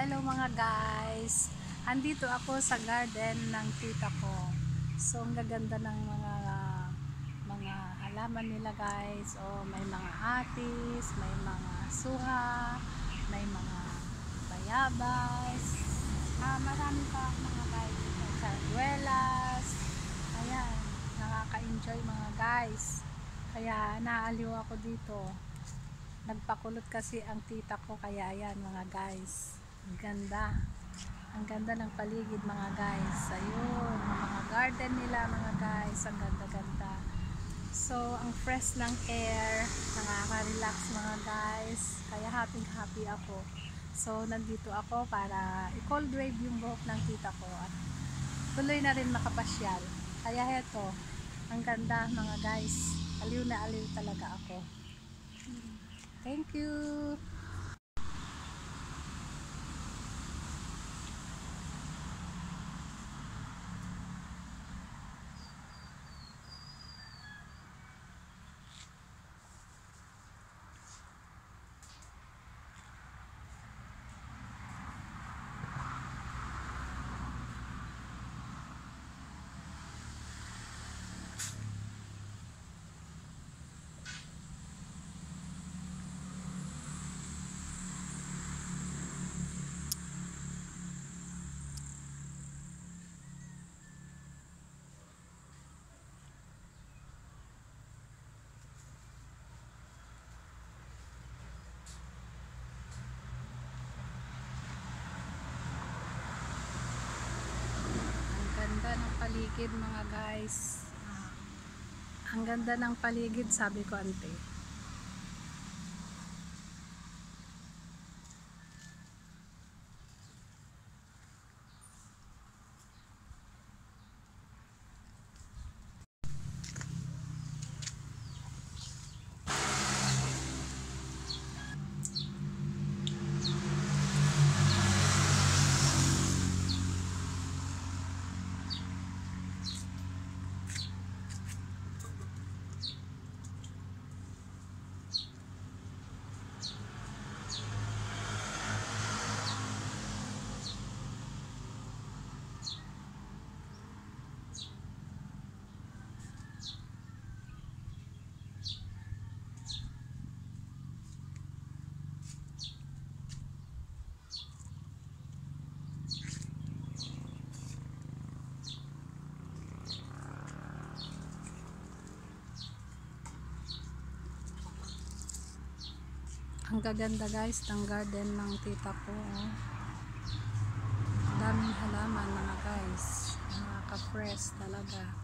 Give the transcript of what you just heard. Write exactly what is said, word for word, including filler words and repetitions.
Hello mga guys, andito ako sa garden ng tita ko. So ang gaganda ng mga mga halaman nila guys. Oh, may mga atis, may mga suha, may mga bayabas, ah, marami pa mga guys, sarduelas. Ayan, nakaka-enjoy mga guys, kaya naaliw ako dito. Nagpakulot kasi ang tita ko, kaya ayan mga guys, ang ganda ang ganda ng paligid mga guys. Ayun, ang mga garden nila mga guys, ang ganda ganda. So ang fresh ng air, nakaka-relax mga guys, kaya happy happy ako. So nandito ako para i-cold wave yung buhok ng tita ko at tuloy na rin makapasyal. Kaya heto, ang ganda mga guys, aliw na aliw talaga ako. Thank you. Ganda ng paligid mga guys, ah, ang ganda ng paligid, sabi ko ante. Ang gaganda guys ng garden ng tita ko, oh. Daming halaman mga guys, nakaka-fresh talaga.